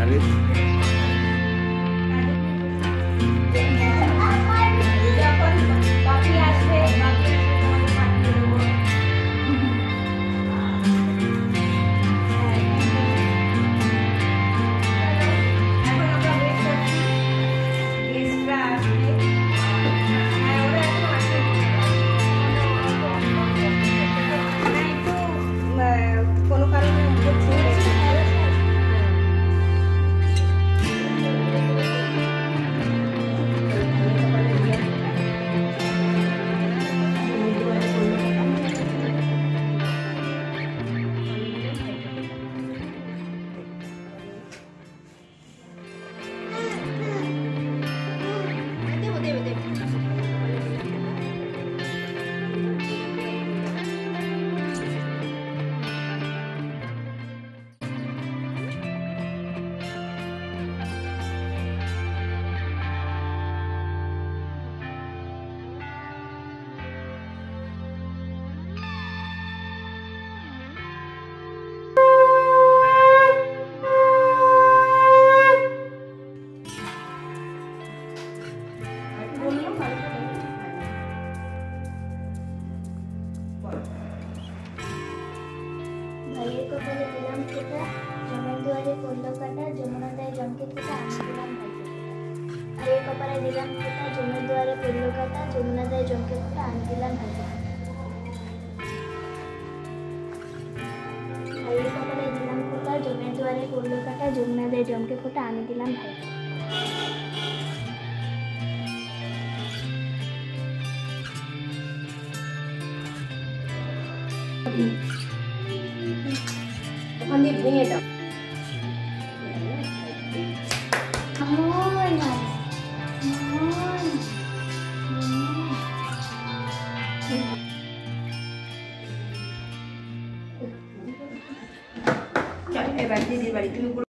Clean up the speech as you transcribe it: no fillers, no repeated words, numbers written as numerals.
আরে ভাইয়ের কপালে দিলাম ফোঁটা, জমের দুয়ারে পড়লো কাটা, যমুনা দেয় জমকে ফোঁটা, আমি দিলাম ভাইকে ফোঁটা। ভাইয়ের কপালে দিলাম ফোঁটা, জমের দুয়ারে পড়লো কাটা, যমুনা দেয় জমকে ফোঁটা, আমি দিলাম ভাইকে ফোঁটা। ভাইয়ের কপালে দিলাম ফোঁটা, জমের দুয়ারে পড়লো কাটা, যমুনা দেয় জমকে ফোঁটা, আমি দিলাম ভাইকে। ওখান দিয়ে ভেঙে দাও। এবার দিদির বাড়ি তুমি